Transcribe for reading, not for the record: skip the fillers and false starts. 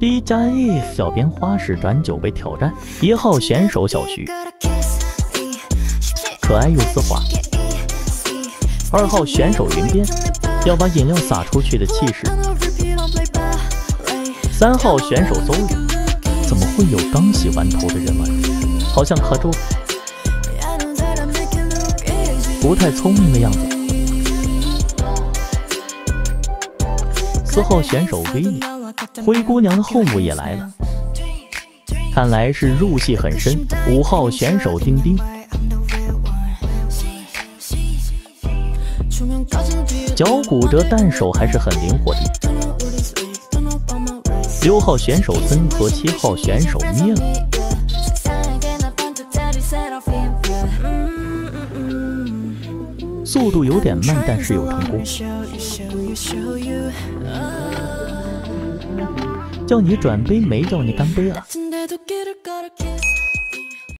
D+A 小编花式转9杯挑战，1号选手小徐，可爱又丝滑；2号选手云边，要把饮料洒出去的气势；3号选手邹宇，怎么会有刚洗完头的人玩？好像磕住，不太聪明的样子。4号选手威利，灰姑娘的后母也来了，看来是入戏很深。5号选手丁丁，脚骨折但手还是很灵活的。6号选手森和7号选手灭了。速度有点慢，但是有成功。叫你转杯没叫你干杯啊！